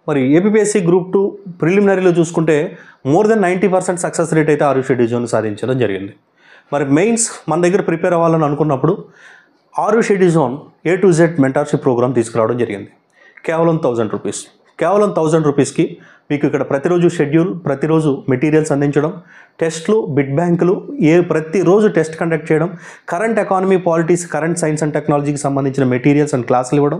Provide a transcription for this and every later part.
మరి APPSC group 2 ప్రిలిమినరీలో చూసుకుంటే more than 90% success rate అయితే ఆరు షెడ్యూల్ సాధించడం జరిగింది. మరి మెయిన్స్ మన దగ్గర ప్రిపేర్ అవ్వాలని అనుకున్నప్పుడు ఆరు schedule zone A to Z mentorship program తీసుకురావడం జరిగింది. కేవలం 1000 రూపీస్. కేవలం 1000 రూపీస్కి మీకు ఇక్కడ ప్రతిరోజు షెడ్యూల్, ప్రతిరోజు మెటీరియల్స్ అందించడం, టెస్ట్లు, బిడ్ బ్యాంకులు, ప్రతిరోజు టెస్ట్ కండక్ట్ చేయడం, current economy, politics, current science and టెక్నాలజీకి సంబంధించిన మెటీరియల్స్ అండ్ క్లాసులు ఇవ్వడం,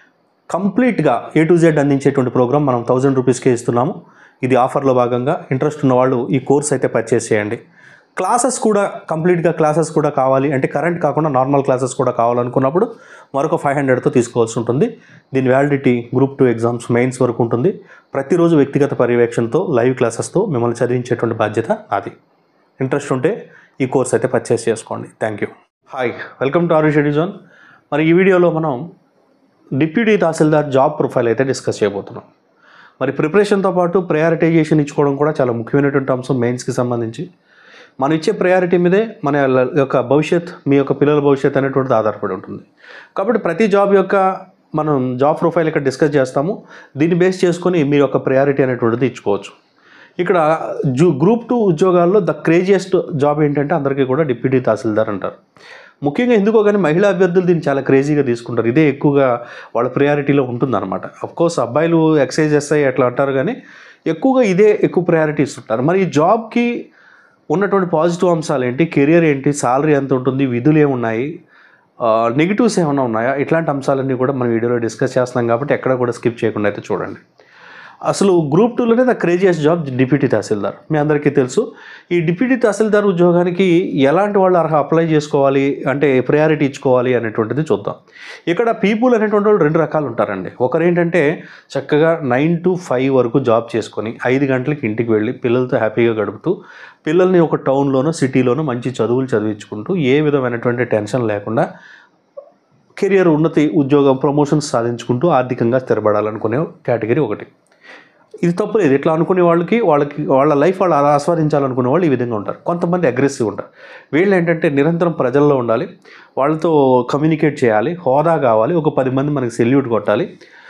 కంప్లీట్గా A to Z అందించేటువంటి ప్రోగ్రామ్ మనం 1000 రూపీస్కే ఇస్తున్నాము. ఇది ఆఫర్లో భాగంగా ఇంట్రెస్ట్ ఉన్న వాళ్ళు ఈ కోర్స్ అయితే పర్చేస్ చేయండి. క్లాసెస్ కూడా కంప్లీట్గా క్లాసెస్ కూడా కావాలి అంటే కరెంట్ కాకుండా నార్మల్ క్లాసెస్ కూడా కావాలనుకున్నప్పుడు మరొక 500తో తీసుకోవాల్సి ఉంటుంది. దీని వ్యాలిడిటీ గ్రూప్ 2 ఎగ్జామ్స్ మెయిన్స్ వరకు ఉంటుంది. ప్రతిరోజు వ్యక్తిగత పర్యవేక్షణతో లైవ్ క్లాసెస్తో మిమ్మల్ని చదివించేటువంటి బాధ్యత నాది. ఇంట్రెస్ట్ ఉంటే ఈ కోర్స్ అయితే పర్చేస్ చేసుకోండి. Thank you. Hi, welcome to ఆరు షెడ్యూల్ జోన్. మరి ఈ వీడియోలో మనం డిప్యూటీ తహసీల్దార్ జాబ్ ప్రొఫైల్ అయితే డిస్కస్ చేయబోతున్నాం. మరి ప్రిపరేషన్తో పాటు ప్రయారిటైజేషన్ ఇచ్చుకోవడం కూడా చాలా ముఖ్యమైనటువంటి అంశం మెయిన్స్కి సంబంధించి. మనం ఇచ్చే ప్రయారిటీ మీదే మన యొక్క భవిష్యత్, మీ యొక్క పిల్లల భవిష్యత్ అనేటువంటిది ఆధారపడి ఉంటుంది. కాబట్టి ప్రతి జాబ్ యొక్క మనం జాబ్ ప్రొఫైల్ ఇక్కడ డిస్కస్ చేస్తాము. దీన్ని బేస్ చేసుకొని మీ యొక్క ప్రయారిటీ అనేటువంటిది ఇచ్చుకోవచ్చు. ఇక్కడ గ్రూప్ 2 ఉద్యోగాల్లో ద క్రేజియస్ట్ జాబ్ ఏంటంటే అందరికీ కూడా డిప్యూటీ తహసీల్దార్ అంటారు. ముఖ్యంగా ఎందుకో కానీ మహిళా అభ్యర్థులు దీన్ని చాలా క్రేజీగా తీసుకుంటారు. ఇదే ఎక్కువగా వాళ్ళ ప్రయారిటీలో ఉంటుందన్నమాట. అఫ్కోర్స్ అబ్బాయిలు ఎక్సైజ్ ఎస్ఐ అట్లా అంటారు, కానీ ఎక్కువగా ఇదే ఎక్కువ ప్రయారిటీ ఇస్తుంటారు. మరి ఈ జాబ్కి ఉన్నటువంటి పాజిటివ్ అంశాలు ఏంటి, కెరియర్ ఏంటి, సాలరీ ఎంత ఉంటుంది, విధులు ఏమున్నాయి, నెగిటివ్స్ ఏమైనా ఉన్నాయా, ఇట్లాంటి అంశాలన్నీ కూడా మనం వీడియోలో డిస్కస్ చేస్తున్నాం. కాబట్టి ఎక్కడ కూడా స్కిప్ చేయకుండా అయితే చూడండి. అసలు గ్రూప్ 2లోనే the craziest job deputy tahsildar. మీ అందరికీ తెలుసు. ఈ డిప్యూటీ తహసీల్దార్ ఉద్యోగానికి ఎలాంటి వాళ్ళు అప్లై చేసుకోవాలి అంటే ప్రయారిటీ ఇచ్చుకోవాలి అనేటువంటిది చూద్దాం. ఇక్కడ పీపుల్ అనేటువంటి వాళ్ళు 2 రకాలు ఉంటారండి. ఒకరు ఏంటంటే చక్కగా 9 to 5 వరకు జాబ్ చేసుకొని 5 గంటలకి ఇంటికి వెళ్ళి పిల్లలతో హ్యాపీగా గడుపుతూ, పిల్లల్ని ఒక టౌన్లోనో సిటీలోనో మంచి చదువులు చదివించుకుంటూ ఏ విధమైనటువంటి టెన్షన్ లేకుండా కెరియర్ ఉన్నతి, ఉద్యోగం, ప్రమోషన్స్ సాధించుకుంటూ ఆర్థికంగా స్థిరపడాలనుకునే కేటగిరీ ఒకటి. ఇది తప్పులేదు. ఇట్లా అనుకునే వాళ్ళ లైఫ్ వాళ్ళు ఆస్వాదించాలనుకునే వాళ్ళు ఈ విధంగా ఉంటారు. కొంతమంది అగ్రెసివ్ ఉంటారు. వీళ్ళు ఏంటంటే నిరంతరం ప్రజల్లో ఉండాలి, వాళ్ళతో కమ్యూనికేట్ చేయాలి, హోదా కావాలి, ఒక 10 మంది మనకి సెల్యూట్ కొట్టాలి.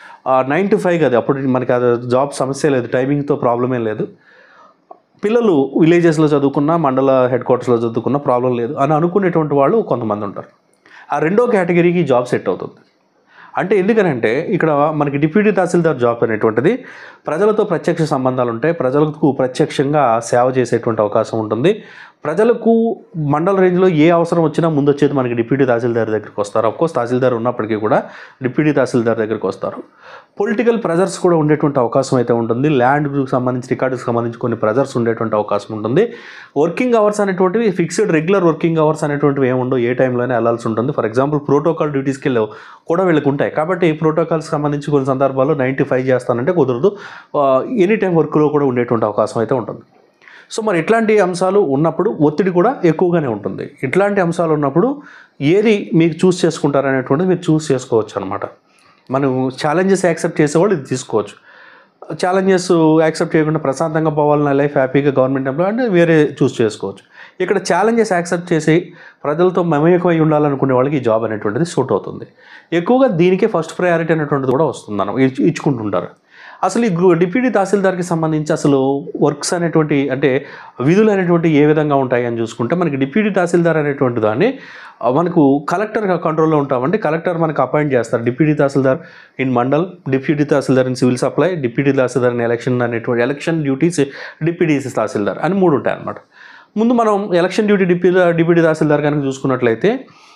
9 to 5 కదా, అప్పుడు మనకి అది జాబ్ సమస్య లేదు, టైమింగ్తో ప్రాబ్లమే లేదు. పిల్లలు విలేజెస్లో చదువుకున్నా, మండల హెడ్ క్వార్టర్స్లో చదువుకున్నా ప్రాబ్లం లేదు అని అనుకునేటువంటి వాళ్ళు కొంతమంది ఉంటారు. ఆ రెండో కేటగిరీకి జాబ్ సెట్ అవుతుంది. అంటే ఎందుకనంటే ఇక్కడ మనకి డిప్యూటీ తహసీల్దార్ జాబ్ అనేటువంటిది ప్రజలతో ప్రత్యక్ష సంబంధాలు ఉంటాయి. ప్రజలకు ప్రత్యక్షంగా సేవ చేసేటువంటి అవకాశం ఉంటుంది. ప్రజలకు మండల రేంజ్లో ఏ అవసరం వచ్చినా ముందు వచ్చేది మనకి డిప్యూటీ తహసీల్దార్ దగ్గరికి వస్తారు. అఫ్కోర్స్ తహసీల్దార్ ఉన్నప్పటికీ కూడా డిప్యూటీ తహసీల్దార్ దగ్గరికి వస్తారు. పొలిటికల్ ప్రెజర్స్ కూడా ఉండేటువంటి అవకాశం అయితే ఉంటుంది. ల్యాండ్కి సంబంధించి, రికార్డుకి సంబంధించి కొన్ని ప్రెజర్స్ ఉండేటువంటి అవకాశం ఉంటుంది. వర్కింగ్ అవర్స్ అనేటువంటివి ఫిక్స్డ్ రెగ్యులర్ వర్కింగ్ అవర్స్ అనేటువంటివి ఏముండవు, ఏ టైంలోనే వెళ్ళాల్సి ఉంటుంది. ఫర్ ఎగ్జాంపుల్ ప్రోటోకాల్ డ్యూటీస్కి కూడా వీళ్ళకి ఉంటాయి. కాబట్టి ప్రోటోకాల్స్కి సంబంధించి కొన్ని సందర్భాల్లో 9 to 5 చేస్తానంటే కుదరదు. ఎనీ టైం వర్క్లో కూడా ఉండేటువంటి అవకాశం అయితే ఉంటుంది. సో మరి ఇట్లాంటి అంశాలు ఉన్నప్పుడు ఒత్తిడి కూడా ఎక్కువగానే ఉంటుంది. ఇట్లాంటి అంశాలు ఉన్నప్పుడు ఏది మీకు చూస్ చేసుకుంటారనేటువంటిది మీరు చూస్ చేసుకోవచ్చు అనమాట. మనం ఛాలెంజెస్ యాక్సెప్ట్ చేసేవాళ్ళు ఇది తీసుకోవచ్చు. ఛాలెంజెస్ యాక్సెప్ట్ చేయకుండా ప్రశాంతంగా పోవాలన్న లైఫ్, హ్యాపీగా గవర్నమెంట్ ఎంప్లాయ్ అంటే వేరే చూస్ చేసుకోవచ్చు. ఇక్కడ ఛాలెంజెస్ యాక్సెప్ట్ చేసి ప్రజలతో మమేకమై ఉండాలనుకునే వాళ్ళకి ఈ జాబ్ అనేటువంటిది సూట్ అవుతుంది. ఎక్కువగా దీనికే ఫస్ట్ ప్రయారిటీ అనేటువంటిది కూడా వస్తుంది, మనం ఇచ్చుకుంటుంటారు. అసలు ఈ డిప్యూటీ తహసీల్దార్కి సంబంధించి అసలు వర్క్స్ అనేటువంటి అంటే విధులు అనేటువంటి ఏ విధంగా ఉంటాయి అని చూసుకుంటే, మనకి డిప్యూటీ తహసీల్దార్ అనేటువంటి దాన్ని మనకు కలెక్టర్ కంట్రోల్లో ఉంటామండి. కలెక్టర్ మనకు అపాయింట్ చేస్తారు. Deputy tahsildar in mandal, deputy tahsildar in civil supply, deputy tahsildar in election అనేటువంటి ఎలక్షన్ డ్యూటీస్ డిప్యూటీ తహసీల్దార్ అని 3 ఉంటాయి అన్నమాట. ముందు మనం ఎలక్షన్ డ్యూటీ డిప్యూటీ తహసీల్దార్ కనుక చూసుకున్నట్లయితే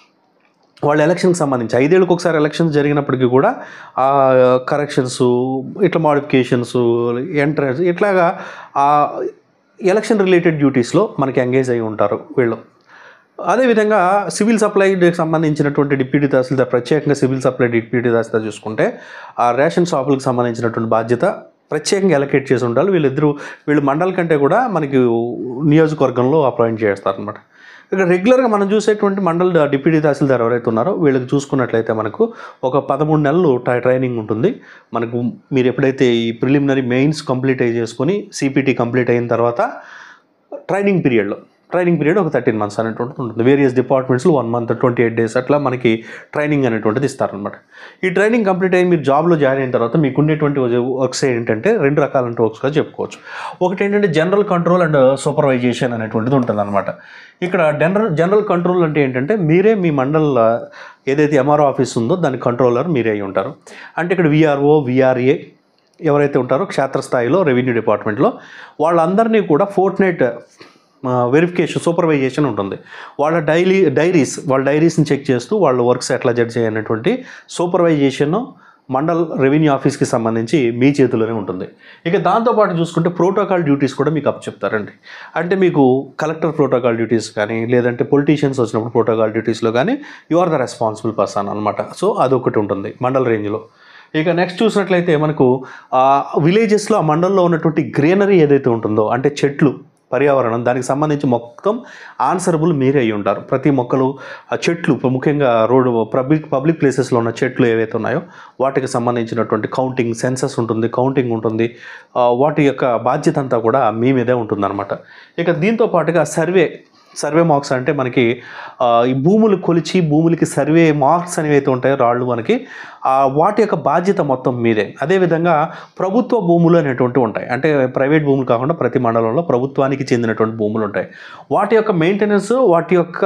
వాళ్ళ ఎలక్షన్కి సంబంధించి 5 ఏళ్ళకి ఒకసారి ఎలక్షన్స్ జరిగినప్పటికీ కూడా కరెక్షన్స్, ఇట్లా మోడిఫికేషన్స్, ఎంట్రన్స్, ఇట్లాగా ఎలక్షన్ రిలేటెడ్ డ్యూటీస్లో మనకి ఎంగేజ్ అయి ఉంటారు వీళ్ళు. అదేవిధంగా సివిల్ సప్లైకి సంబంధించినటువంటి డిప్యూటీ తహసీల్దార్, ప్రత్యేకంగా సివిల్ సప్లై డిప్యూటీ తహసీల్దార్ చూసుకుంటే ఆ రేషన్ షాపులకు సంబంధించినటువంటి బాధ్యత ప్రత్యేకంగా ఎలకేట్ చేసి ఉండాలి. వీళ్ళు మండలం కంటే కూడా మనకి నియోజకవర్గంలో అపాయింట్ చేస్తారనమాట. ఇక్కడ రెగ్యులర్గా మనం చూసేటువంటి మండల డిప్యూటీ తహసీల్దార్ ఎవరైతే ఉన్నారో వీళ్ళకి చూసుకున్నట్లయితే మనకు ఒక 13 నెలలు ట్రైనింగ్ ఉంటుంది. మనకు మీరు ఎప్పుడైతే ఈ ప్రిలిమినరీ మెయిన్స్ కంప్లీట్ చేసుకొని CPT కంప్లీట్ అయిన తర్వాత ట్రైనింగ్ పీరియడ్లో ట్రైనింగ్ పీరియడ్ ఒక 13 months అనేటువంటిది ఉంటుంది. వేరియస్ డిపార్ట్మెంట్స్లో 1 month 28 days అట్లా మనకి ట్రైనింగ్ అనేటువంటిది ఇస్తారనమాట. ఈ ట్రైనింగ్ కంప్లీట్ అయ్యి మీరు జాబ్లో జాయిన్ అయిన తర్వాత మీకు ఉండేటువంటి వర్క్స్ ఏంటంటే 2 రకాలంటే వర్క్స్గా చెప్పుకోవచ్చు. ఒకటి ఏంటంటే జనరల్ కంట్రోల్ అండ్ సూపర్వైజేషన్ అనేటువంటిది ఉంటుంది అనమాట. ఇక్కడ జనరల్ కంట్రోల్ అంటే ఏంటంటే మీరే మీ మండల్ ఏదైతే ఎంఆర్ఓ ఆఫీస్ ఉందో దాని కంట్రోలర్ మీరే అయి ఉంటారు. అంటే ఇక్కడ విఆర్ఓ విఆర్ఏ ఎవరైతే ఉంటారో క్షేత్రస్థాయిలో రెవెన్యూ డిపార్ట్మెంట్లో వాళ్ళందరినీ కూడా ఫోర్ట్నైట్ వెరిఫికేషన్ సూపర్వైజేషన్ ఉంటుంది. వాళ్ళ డైరీస్ని చెక్ చేస్తూ వాళ్ళ వర్క్స్ ఎట్లా జడ్జ్ చేయనటువంటి సూపర్వైజేషన్ మండల్ రెవెన్యూ ఆఫీస్కి సంబంధించి మీ చేతిలోనే ఉంటుంది. ఇక దాంతోపాటు చూసుకుంటే ప్రోటోకాల్ డ్యూటీస్ కూడా మీకు అప్పచెప్తారండి. అంటే మీకు కలెక్టర్ ప్రోటోకాల్ డ్యూటీస్ కానీ లేదంటే పొలిటీషియన్స్ వచ్చినప్పుడు ప్రోటోకాల్ డ్యూటీస్లో కానీ you are the responsible person అనమాట. సో అదొకటి ఉంటుంది మండల్ రేంజ్లో. ఇక నెక్స్ట్ చూసినట్లయితే మనకు విలేజెస్లో ఆ మండలంలో ఉన్నటువంటి గ్రీనరీ ఏదైతే ఉంటుందో అంటే చెట్లు పర్యావరణం దానికి సంబంధించి మొత్తం ఆన్సరబుల్ మీరే అయి ఉంటారు. ప్రతి మొక్కలు ఆ చెట్లు ముఖ్యంగా రోడ్డు పబ్లిక్ ప్లేసెస్లో ఉన్న చెట్లు ఏవైతే ఉన్నాయో వాటికి సంబంధించినటువంటి కౌంటింగ్ సెన్సస్ ఉంటుంది, కౌంటింగ్ ఉంటుంది. వాటి యొక్క బాధ్యత అంతా కూడా మీ మీదే ఉంటుందన్నమాట. ఇక దీంతో పాటుగా సర్వే మార్క్స్ అంటే మనకి ఈ భూములు కొలిచి భూములకి సర్వే మార్క్స్ అనేవి ఉంటాయో రాళ్ళు మనకి వాటి యొక్క బాధ్యత మొత్తం మీదే. అదేవిధంగా ప్రభుత్వ భూములు అనేటువంటివి ఉంటాయి. అంటే ప్రైవేట్ భూములు కాకుండా ప్రతి మండలంలో ప్రభుత్వానికి చెందినటువంటి భూములు ఉంటాయి. వాటి యొక్క మెయింటెనెన్స్ వాటి యొక్క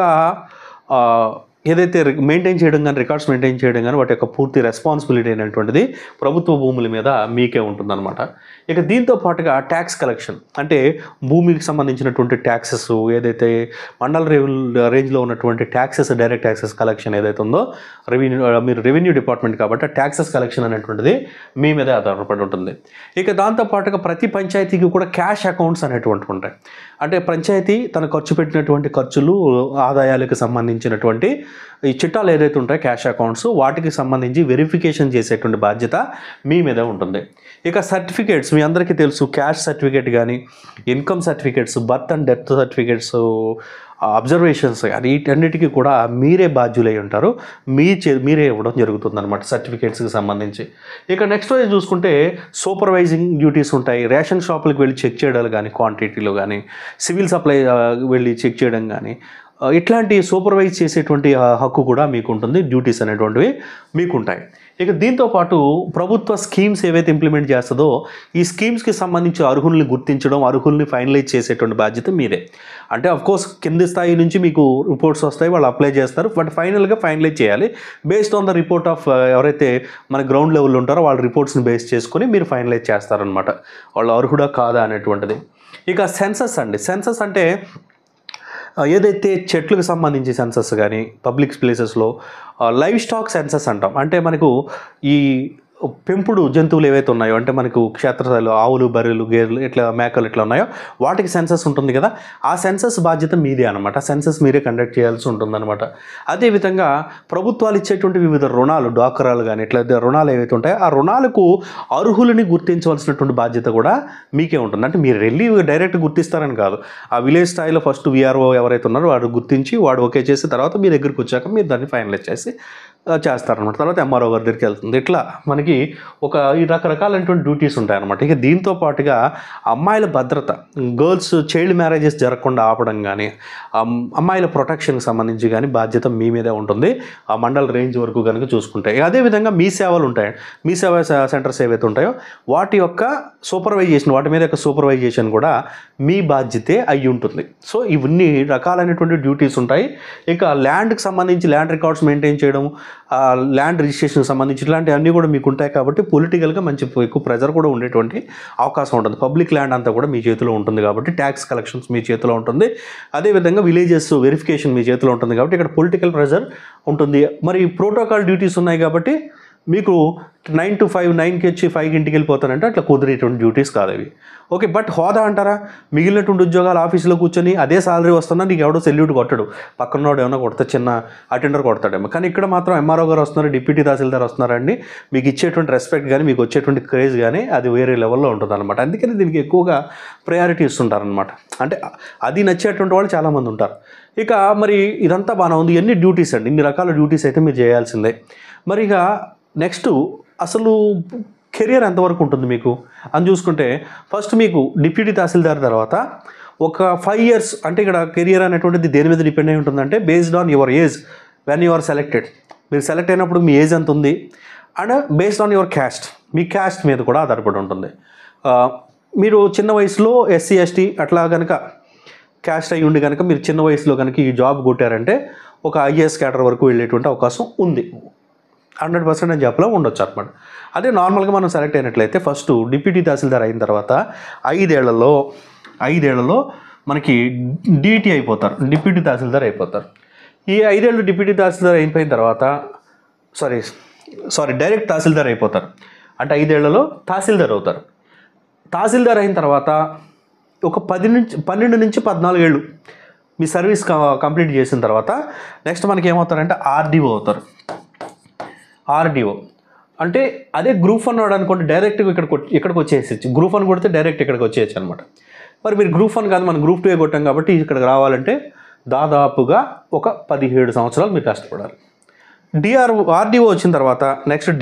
ఏదైతే మెయింటైన్ చేయడం కానీ రికార్డ్స్ మెయింటైన్ చేయడం కానీ వాటి యొక్క పూర్తి రెస్పాన్సిబిలిటీ అనేటువంటిది ప్రభుత్వ భూముల మీద మీకే ఉంటుందన్నమాట. ఇక దీంతో పాటుగా ట్యాక్స్ కలెక్షన్ అంటే భూమికి సంబంధించినటువంటి ట్యాక్సెస్ ఏదైతే మండల రేంజ్లో ఉన్నటువంటి ట్యాక్సెస్ డైరెక్ట్ ట్యాక్సెస్ కలెక్షన్ ఏదైతే ఉందో మీరు రెవెన్యూ డిపార్ట్మెంట్ కాబట్టి ట్యాక్సెస్ కలెక్షన్ అనేటువంటిది మీ మీదే ఆధారపడి ఉంటుంది. ఇక దాంతోపాటుగా ప్రతి పంచాయతీకి కూడా క్యాష్ అకౌంట్స్ అనేటువంటివి ఉంటాయి. అంటే పంచాయతీ తన ఖర్చు పెట్టినటువంటి ఖర్చులు ఆదాయాలకు సంబంధించినటువంటి ఈ చిట్టాలు ఏదైతే ఉంటాయో క్యాష్ అకౌంట్స్ వాటికి సంబంధించి వెరిఫికేషన్ చేసేటువంటి బాధ్యత మీ మీద ఉంటుంది. ఇక సర్టిఫికేట్స్ మీ అందరికీ తెలుసు, క్యాష్ సర్టిఫికేట్ కానీ income certificates birth and death certificates observations కానీ వీటన్నిటికీ కూడా మీరే బాధ్యులై ఉంటారు. మీరే ఇవ్వడం జరుగుతుందన్నమాట సర్టిఫికేట్స్కి సంబంధించి. ఇక నెక్స్ట్ రోజు చూసుకుంటే సూపర్వైజింగ్ డ్యూటీస్ ఉంటాయి. రేషన్ షాపులకు వెళ్ళి చెక్ చేయడాలు కానీ క్వాంటిటీలో కానీ సివిల్ సప్లై వెళ్ళి చెక్ చేయడం కానీ ఇట్లాంటి సూపర్వైజ్ చేసేటువంటి హక్కు కూడా మీకు ఉంటుంది. డ్యూటీస్ అనేటువంటివి మీకు ఉంటాయి. ఇక దీంతోపాటు ప్రభుత్వ స్కీమ్స్ ఏవైతే ఇంప్లిమెంట్ చేస్తుందో ఈ స్కీమ్స్కి సంబంధించి అర్హుల్ని గుర్తించడం అర్హుల్ని ఫైనలైజ్ చేసేటువంటి బాధ్యత మీదే. అంటే అఫ్కోర్స్ కింది స్థాయి నుంచి మీకు రిపోర్ట్స్ వస్తాయి, వాళ్ళు అప్లై చేస్తారు, బట్ ఫైనల్గా ఫైనలైజ్ చేయాలి. Based on the report of ఎవరైతే మన గ్రౌండ్ లెవెల్లో ఉంటారో వాళ్ళ రిపోర్ట్స్ని బేస్ చేసుకొని మీరు ఫైనలైజ్ చేస్తారనమాట వాళ్ళు అర్హుడా కాదా అనేటువంటిది. ఇక సెన్సస్ అండి. సెన్సస్ అంటే ఏదైతే చెట్లకు సంబంధించి సెన్సస్ కానీ పబ్లిక్ ప్లేసెస్లో లైవ్ స్టాక్ సెన్సస్ అంటాం. అంటే మనకు ఈ పెంపుడు జంతువులు ఏవైతే ఉన్నాయో అంటే మనకు క్షేత్రస్థాయిలో ఆవులు బర్రెలు గేదెలు ఇట్లా మేకలు ఇట్లా ఉన్నాయో వాటికి సెన్సస్ ఉంటుంది కదా, ఆ సెన్సస్ బాధ్యత మీదే అనమాట. సెన్సస్ మీరే కండక్ట్ చేయాల్సి ఉంటుందన్నమాట. అదేవిధంగా ప్రభుత్వాలు ఇచ్చేటువంటి వివిధ రుణాలు డాక్రాలు కానీ ఇట్లా రుణాలు ఏవైతే ఉంటాయో ఆ రుణాలకు అర్హులని గుర్తించవలసినటువంటి బాధ్యత కూడా మీకే ఉంటుంది. అంటే మీరు వెళ్ళి డైరెక్ట్ గుర్తిస్తారని కాదు, ఆ విలేజ్ స్థాయిలో ఫస్ట్ విఆర్ఓ ఎవరైతే ఉన్నారో వాడు గుర్తించి వాడు ఓకే చేసిన తర్వాత మీ దగ్గరికి వచ్చాక మీరు దాన్ని ఫైనలైజ్ చేసి చేస్తారనమాట. తర్వాత ఎంఆర్ఓ గారి దగ్గరికి వెళ్తుంది. ఇట్లా మనకి ఈ రకరకాలైనటువంటి డ్యూటీస్ ఉంటాయన్నమాట. ఇక దీంతో పాటుగా అమ్మాయిల భద్రత, గర్ల్స్ చైల్డ్ మ్యారేజెస్ జరగకుండా ఆపడం కానీ అమ్మాయిల ప్రొటెక్షన్కి సంబంధించి కానీ బాధ్యత మీ మీదే ఉంటుంది ఆ మండల రేంజ్ వరకు కనుక చూసుకుంటే. అదేవిధంగా మీ సేవలు ఉంటాయి, మీ సేవా సెంటర్స్ ఏవైతే ఉంటాయో వాటి యొక్క సూపర్వైజేషన్, వాటి మీద యొక్క సూపర్వైజేషన్ కూడా మీ బాధ్యతే అయి ఉంటుంది. సో ఇవన్నీ రకాలైనటువంటి డ్యూటీస్ ఉంటాయి. ఇక ల్యాండ్కి సంబంధించి ల్యాండ్ రికార్డ్స్ మెయింటైన్ చేయడం, ల్యాండ్ రిజిస్ట్రేషన్కి సంబంధించి ఇట్లాంటివన్నీ కూడా మీకు ఉంటాయి. కాబట్టి పొలిటికల్గా మంచి ఎక్కువ ప్రెజర్ కూడా ఉండేటువంటి అవకాశం ఉంటుంది. పబ్లిక్ ల్యాండ్ అంతా కూడా మీ చేతిలో ఉంటుంది కాబట్టి ట్యాక్స్ కలెక్షన్స్ మీ చేతిలో ఉంటుంది. అదేవిధంగా విలేజెస్ వెరిఫికేషన్ మీ చేతిలో ఉంటుంది కాబట్టి ఇక్కడ పొలిటికల్ ప్రెజర్ ఉంటుంది. మరి ప్రోటోకాల్ డ్యూటీస్ ఉన్నాయి కాబట్టి మీకు 9 to 5, 9కి వచ్చి 5కి ఇంటికి వెళ్ళిపోతానంటే అట్లా కుదిరేటువంటి డ్యూటీస్ కాదు అవి. ఓకే, బట్ హోదా అంటారా, మిగిలినటువంటి ఉద్యోగాలు ఆఫీసులో కూర్చొని అదే సాలరీ వస్తున్నా నీకు ఎవడో సెల్యూట్ కొట్టడు, పక్కనోడు ఏమైనా కొడతా చిన్న అటెండర్ కొడతాడేమో. కానీ ఇక్కడ మాత్రం ఎంఆర్ఓ గారు వస్తున్నారు, డిప్యూటీ తహసీల్దార్ వస్తున్నారండి, మీకు ఇచ్చేటువంటి రెస్పెక్ట్ కానీ మీకు వచ్చేటువంటి క్రేజ్ కానీ అది వేరే లెవెల్లో ఉంటుంది అనమాట. అందుకని దీనికి ఎక్కువగా ప్రయారిటీ ఇస్తుంటారనమాట. అంటే అది నచ్చేటువంటి వాళ్ళు చాలామంది ఉంటారు. ఇక మరి ఇదంతా బాగానే ఉంది, ఎన్ని డ్యూటీస్ అండి, ఇన్ని రకాల డ్యూటీస్ అయితే మీరు చేయాల్సిందే. మరి ఇక నెక్స్ట్ అసలు కెరియర్ ఎంతవరకు ఉంటుంది మీకు అని చూసుకుంటే ఫస్ట్ మీకు డిప్యూటీ తహసీల్దార్ తర్వాత ఒక 5 years అంటే ఇక్కడ కెరియర్ అనేటువంటిది దేని మీద డిపెండ్ అయి ఉంటుందంటే based on your age when you are selected. మీరు సెలెక్ట్ అయినప్పుడు మీ ఏజ్ ఎంత ఉంది and based on your caste, మీ క్యాస్ట్ మీద కూడా ఆధారపడి ఉంటుంది. మీరు చిన్న వయసులో SC ST అట్లా కనుక క్యాస్ట్ అయ్యి ఉండి కనుక మీరు చిన్న వయసులో కనుక ఈ జాబ్ కొట్టారంటే ఒక IAS క్యాడర్ వరకు వెళ్ళేటువంటి అవకాశం ఉంది. 100% నేను చెప్పలో ఉండొచ్చు అనమాట. అదే నార్మల్గా మనం సెలెక్ట్ అయినట్లయితే ఫస్ట్ డిప్యూటీ తహసీల్దార్ అయిన తర్వాత 5 ఏళ్లలో మనకి DT అయిపోతారు, డిప్యూటీ తహసీల్దార్ అయిపోతారు. ఈ 5 ఏళ్ళు డిప్యూటీ తహసీల్దార్ అయిపోయిన తర్వాత డైరెక్ట్ తహసీల్దార్ అయిపోతారు. అంటే 5 ఏళ్లలో తహసీల్దార్ అవుతారు. తహసీల్దార్ అయిన తర్వాత ఒక 12 నుంచి 14 ఏళ్ళు మీ సర్వీస్ కంప్లీట్ చేసిన తర్వాత నెక్స్ట్ మనకి ఏమవుతారంటే RDO అవుతారు. RDO అంటే అదే గ్రూప్ 1 వాడు అనుకోండి, డైరెక్ట్గా ఇక్కడికి వచ్చేసేచ్చు. గ్రూప్ 1 కొడితే డైరెక్ట్ ఇక్కడికి వచ్చేయచ్చు అనమాట. మరి మీరు గ్రూప్ 1 కాదు, మనం గ్రూప్ 2 కొట్టాం కాబట్టి ఇక్కడికి రావాలంటే దాదాపుగా ఒక 17 సంవత్సరాలు మీరు కష్టపడాలి. RDO వచ్చిన తర్వాత నెక్స్ట్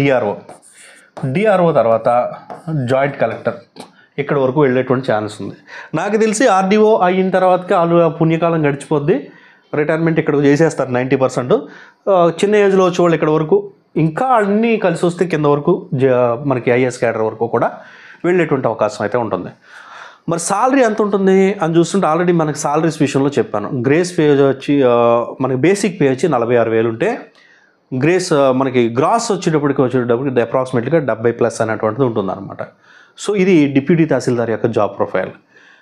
DRO తర్వాత జాయింట్ కలెక్టర్, ఇక్కడ వరకు వెళ్ళేటువంటి ఛాన్స్ ఉంది. నాకు తెలిసి RDO అయిన తర్వాతకి వాళ్ళు పుణ్యకాలం గడిచిపోద్ది, రిటైర్మెంట్ ఇక్కడ చేసేస్తారు 90%. చిన్న ఏజ్లో వచ్చే వాళ్ళు ఇక్కడ వరకు ఇంకా అన్నీ కలిసి వస్తే కింద వరకు మనకి IAS క్యాడర్ వరకు కూడా వెళ్ళేటువంటి అవకాశం అయితే ఉంటుంది. మరి సాలరీ ఎంత ఉంటుంది అని చూస్తుంటే ఆల్రెడీ మనకి సాలరీస్ విషయంలో చెప్పాను. గ్రేస్ పే వచ్చి మనకి బేసిక్ పే వచ్చి 46,000 ఉంటే గ్రేస్ మనకి గ్రాస్ వచ్చేటప్పటికి అప్రాక్సిమేట్లీగా 70+ అనేటువంటిది ఉంటుంది అనమాట. సో ఇది డిప్యూటీ తహసీల్దార్ యొక్క జాబ్ ప్రొఫైల్.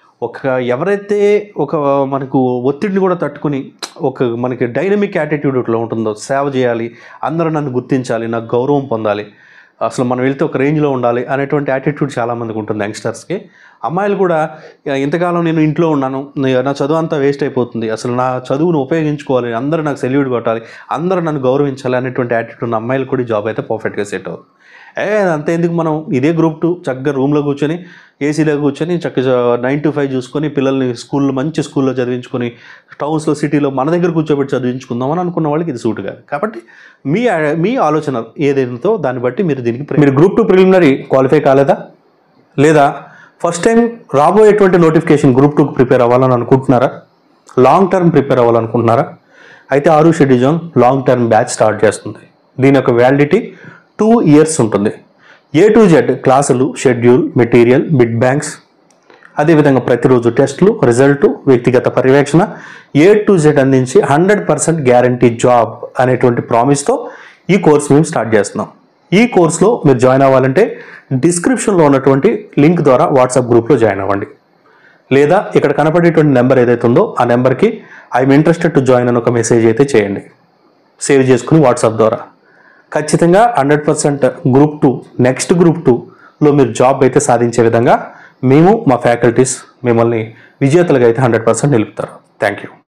ఎవరైతే మనకు ఒత్తిడిని కూడా తట్టుకుని మనకి డైనమిక్ యాటిట్యూడ్లో ఉంటుందో, సేవ చేయాలి, అందరూ నన్ను గుర్తించాలి, నాకు గౌరవం పొందాలి, అసలు మనం వెళ్తే ఒక రేంజ్లో ఉండాలి అనేటువంటి యాటిట్యూడ్ చాలామందికి ఉంటుంది యంగ్స్టర్స్కి. అమ్మాయిలు కూడా ఇంతకాలం నేను ఇంట్లో ఉన్నాను, నా చదువు అంతా వేస్ట్ అయిపోతుంది, అసలు నా చదువును ఉపయోగించుకోవాలి, అందరూ నాకు సెల్యూట్ కొట్టాలి, అందరూ నన్ను గౌరవించాలి అనేటువంటి యాటిట్యూడ్ ఉన్న అమ్మాయిలు కూడా జాబ్ అయితే పర్ఫెక్ట్గా సెట్ అవుతుంది. అంతే ఎందుకు, మనం ఇదే గ్రూప్ 2 చక్కగా రూమ్లో కూర్చొని ఏసీలో కూర్చొని చక్కగా 9 to 5 చూసుకొని పిల్లల్ని మంచి స్కూల్లో చదివించుకొని టౌన్స్లో సిటీలో మన దగ్గర కూర్చోబెట్టి చదివించుకుందామని అనుకున్న వాళ్ళకి ఇది సూట్ కాదు. కాబట్టి మీ ఆలోచన ఏదైతే దాన్ని బట్టి మీరు గ్రూప్ 2 ప్రిలిమినరీ క్వాలిఫై కాలేదా, లేదా ఫస్ట్ టైం రాబోయేటువంటి నోటిఫికేషన్ గ్రూప్ 2కి ప్రిపేర్ అవ్వాలని అనుకుంటున్నారా, లాంగ్ టర్మ్ ప్రిపేర్ అవ్వాలనుకుంటున్నారా, అయితే ఆరు schedule zone long term batch start చేస్తుంది. దీని యొక్క వ్యాలిడిటీ 2 years ఉంటుంది. A to Z క్లాసులు, షెడ్యూల్, మెటీరియల్, బిడ్ బ్యాంక్స్, అదేవిధంగా ప్రతిరోజు టెస్టులు, రిజల్ట్, వ్యక్తిగత పర్యవేక్షణ, A to Z అందించి 100% గ్యారంటీ జాబ్ అనేటువంటి ప్రామిస్తో ఈ కోర్స్ మేము స్టార్ట్ చేస్తున్నాం. ఈ కోర్సులో మీరు జాయిన్ అవ్వాలంటే డిస్క్రిప్షన్లో ఉన్నటువంటి లింక్ ద్వారా వాట్సాప్ గ్రూప్లో జాయిన్ అవ్వండి, లేదా ఇక్కడ కనపడేటువంటి నెంబర్ ఏదైతే ఉందో ఆ నెంబర్కి ఐఎమ్ ఇంట్రెస్టెడ్ టు జాయిన్ అని ఒక మెసేజ్ అయితే చేయండి, సేవ్ చేసుకుని వాట్సాప్ ద్వారా. ఖచ్చితంగా 100% గ్రూప్ 2 నెక్స్ట్ గ్రూప్ 2లో మీరు జాబ్ అయితే సాధించే విధంగా మేము మా ఫ్యాకల్టీస్ మిమ్మల్ని విజేతలుగా అయితే 100% నిలుపుతారు. Thank you.